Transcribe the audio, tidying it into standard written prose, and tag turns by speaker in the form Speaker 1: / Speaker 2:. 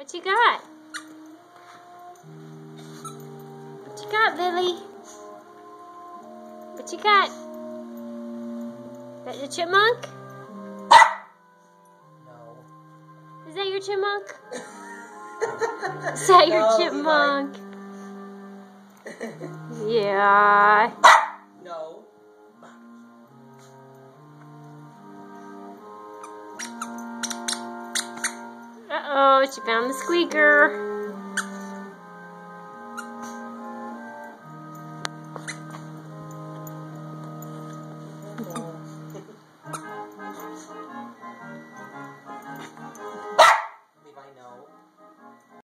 Speaker 1: What you got? What you got, Lily? What you got? That your chipmunk?
Speaker 2: No.
Speaker 1: Is that your chipmunk? Is that your chipmunk? Yeah.
Speaker 2: No.
Speaker 1: Uh-oh, she found the squeaker.